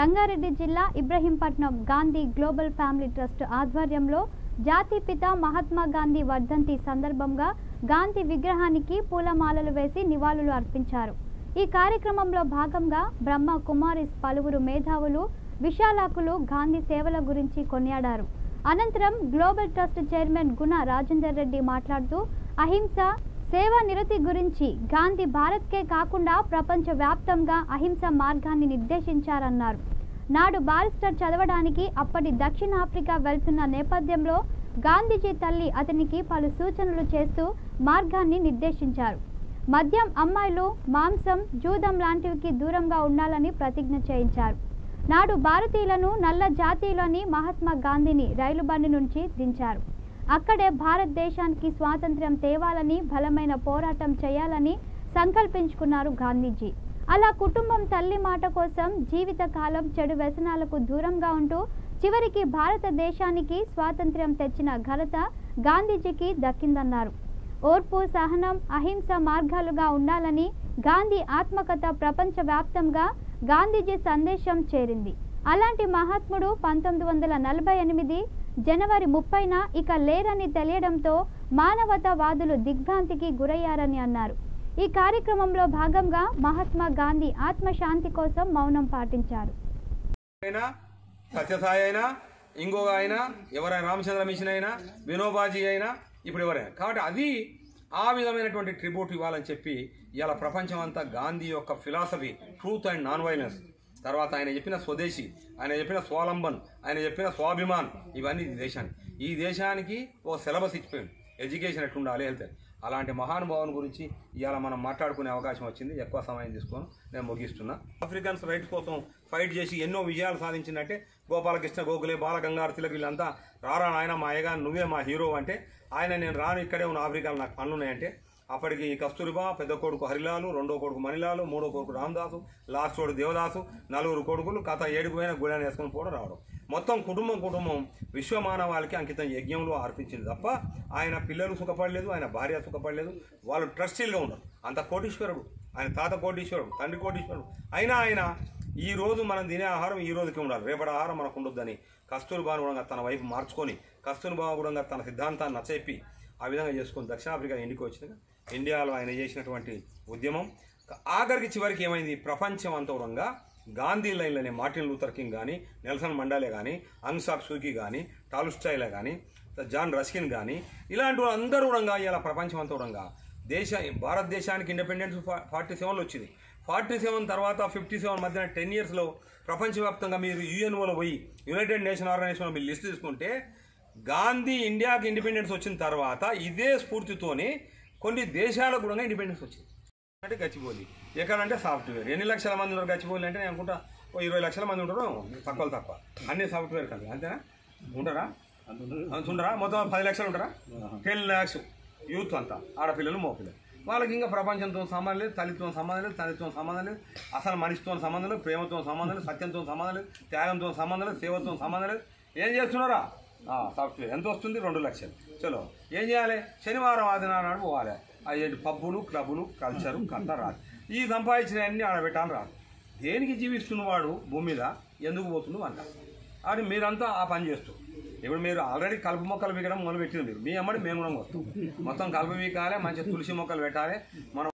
రంగారెడ్డి జిల్లా Ibrahimpatnam Gandhi global family trust ఆధ్వర్యంలో జాతిపిత మహాత్మా గాంధీ వర్ధంతి సందర్భంగా గాంధీ విగ్రహానికి పూలమాలలు వేసి నివాళులు అర్పించారు। ఈ కార్యక్రమంలో భాగంగా బ్రహ్మ కుమారిస్ పలువురు మేధావులు విశాలాకులు గాంధీ సేవల గురించి కొనియాడారు। అనంతరం గ్లోబల్ ట్రస్ట్ చైర్మన్ గుణ రాజేందర్ రెడ్డి మాట్లాడుతూ అహింస సేవా నిరతి గురించి గాంధీ భారత్కే కాకుండా ప్రపంచ వ్యాప్తంగా అహింస మార్గాన్ని నిర్దేశించారన్నారు। నాడు బారిస్టర్ చదవడానికి అప్పటి దక్షిణాఫ్రికా వెళ్తున్న నేపథ్యంలో గాంధీజీ తల్లి అతనికి పలు సూచనలు చేస్తూ మార్గాన్ని నిర్దేశించారు। మద్యం, అమ్మాయిలు, మాంసం, జూదం లాంటివికి దూరంగా ఉండాలని ప్రతిజ్ఞ చేయించారు। నాడు భారతీయులను నల్ల జాతీయులని మహాత్మా గాంధీని రైలు బండి నుంచి దించారు। అక్కడే భారతదేశానికి స్వాతంత్ర్యం తేవాలని బలమైన పోరాటం చేయాలని సంకల్పించుకున్నారు గాంధీజీ। అలా కుటుంబం తల్లి మాట కోసం జీవితకాలం చెడు వ్యసనాలకు దూరంగా ఉంటూ చివరికి భారతదేశానికి స్వాతంత్ర్యం తెచ్చిన ఘనత గాంధీజీకి దక్కిందన్నారు। ఓర్పు, సహనం, అహింస మార్గాలుగా ఉండాలని గాంధీ ఆత్మకథ ప్రపంచవ్యాప్తంగా గాంధీజీ సందేశం చేరింది। అలాంటి మహాత్ముడు 1948 జనవరి 30న ఇక లేరని తెలియడంతో మానవతావాదులు దిగ్భ్రాంతికి గురయ్యారని అన్నారు। ఈ కార్యక్రమంలో భాగంగా మహాత్మా గాంధీ ఆత్మశాంతి కోసం మౌనం పాటించారు। సత్యసాయి అయినా ఇంకొక అయినా ఎవరైనా రామచంద్ర మిషన్ అయినా వినోబాజీ అయినా ఇప్పుడు ఎవరైనా కాబట్టి అది ఆ విధమైనటువంటి ట్రిబ్యూట్ ఇవ్వాలని చెప్పి ఇవాళ ప్రపంచం అంతా గాంధీ యొక్క philosophy truth and non violence, తర్వాత ఆయన చెప్పిన స్వదేశీ, ఆయన చెప్పిన స్వాలంబన్, ఆయన చెప్పిన స్వాభిమాన్, ఇవన్నీ ఈ దేశానికి ఓ సిలబస్ ఇచ్చిపోయింది। ఎడ్యుకేషన్ ఎట్లుండాలి, హెల్త్, అలాంటి మహానుభావుని గురించి ఇవాళ మనం మాట్లాడుకునే అవకాశం వచ్చింది। ఎక్కువ సమయం తీసుకొని నేను ముగిస్తున్నా। ఆఫ్రికన్స్ రైట్స్ కోసం ఫైట్ చేసి ఎన్నో విజయాలు సాధించినట్టే గోపాలకృష్ణ గోఖలే, బాలగంగాధర్ తిలక్ వీళ్ళంతా రారా ఆయన మా అయ్యగా నువ్వే మా హీరో అంటే ఆయన నేను రాను ఇక్కడే ఉన్న ఆఫ్రికాలో నాకు పనులున్నాయంటే అప్పటికి కస్తూరిబా, పెద్ద కొడుకు హరిలాలు, రెండో కొడుకు మణిలాలు, మూడో కొడుకు రామదాసు, లాస్ట్ కొడుకు దేవదాసు, నలుగురు కొడుకులు కథ ఏడిపోయిన గుడాన్ని వేసుకొని పోవడం రావడం, మొత్తం కుటుంబం విశ్వమానవాళికి అంకితం యజ్ఞంలో అర్పించింది తప్ప ఆయన పిల్లలు సుఖపడలేదు, ఆయన భార్య సుఖపడలేదు, వాళ్ళు ట్రస్టీలుగా ఉన్నారు। అంత కోటీశ్వరుడు ఆయన, తాత కోటీశ్వరుడు, తండ్రి కోటీశ్వరుడు అయినా ఆయన ఈ రోజు మనం తినే ఆహారం ఈ రోజుకి ఉండాలి, రేపటి ఆహారం మనకు ఉండొద్దని కస్తూరిబాను కూడా తన వైపు మార్చుకొని కస్తూరిబా కూడా తన సిద్ధాంతాన్ని నచ్చెప్పి ఆ విధంగా చేసుకొని దక్షిణాఫ్రికా ఎన్నిక వచ్చినాక ఇండియాలో ఆయన చేసినటువంటి ఉద్యమం ఆఖరికి చివరికి ఏమైంది, ప్రపంచం అంతరంగా గాంధీ లైన్లనే మార్టిన్ లూథర్ కింగ్ కానీ, నెల్సన్ మండేలే కానీ, ఆంగ్ సాన్ సూకీ కానీ, టాల్స్టాయ్ కానీ, జాన్ రస్కిన్ కానీ, ఇలాంటి వాళ్ళందరూ కూడా ఇలా ప్రపంచం అంతరంగా భారతదేశానికి ఇండిపెండెన్స్ 47లో వచ్చింది। 47 తర్వాత 57 మధ్యన 10 ఇయర్స్లో ప్రపంచవ్యాప్తంగా మీరు యుఎన్ఓలో పోయి యునైటెడ్ నేషన్ ఆర్గనైజేషన్లో మీరు లిస్ట్ తీసుకుంటే గాంధీ ఇండియాకి ఇండిపెండెన్స్ వచ్చిన తర్వాత ఇదే స్ఫూర్తితోనే కొన్ని దేశాలకు కూడా ఇండిపెండెన్స్ వచ్చింది। అంటే గచ్చిబౌలి ఎక్కడంటే సాఫ్ట్వేర్, ఎన్ని లక్షల మంది ఉన్నారు గచ్చిబౌలి అంటే నేను అనుకుంటా ఓ 20 లక్షల మంది ఉంటారు, తక్కువ అన్ని సాఫ్ట్వేర్ కంపెనీ అంతేనా ఉంటారా, అంత ఉండరా, మొత్తం 10 లక్షలు ఉంటారా, 10 lakhs యూత్ అంతా ఆడపిల్లలు మగపిల్లలు, వాళ్ళకి ఇంకా ప్రపంచంతో సంబంధం లేదు, తల్లితో సంబంధం లేదు, తండ్రితో సంబంధం లేదు, అసలు మనిషితో సంబంధం లేదు, ప్రేమతో సంబంధం లేదు, సత్యంతో సంబంధం లేదు, త్యాగంతో సంబంధం లేదు, సేవతో సంబంధం లేదు, ఏం చేస్తున్నారా సాఫ్ట్వేర్ ఎంత వస్తుంది 2 లక్షలు, చలో ఏం చేయాలి, శనివారం ఆదినాడు పోవాలి, అయ్యేంటి పబ్బులు క్లబ్బులు కల్చరు కంత రాదు, ఈ సంపాదించినవన్నీ ఆడబెట్టాలని రాదు, దేనికి జీవిస్తున్నవాడు భూమి మీద ఎందుకు పోతున్నావు అంట అది మీరంతా ఆ పని చేస్తూ ఇప్పుడు మీరు ఆల్రెడీ కలుపు మొక్కలు పీకడం మొదలు పెట్టింది, మీరు మీ అమ్మడి మేము కూడా మొత్తం కలుపు పీకాలి, మంచి తులసి మొక్కలు పెట్టాలి, మనం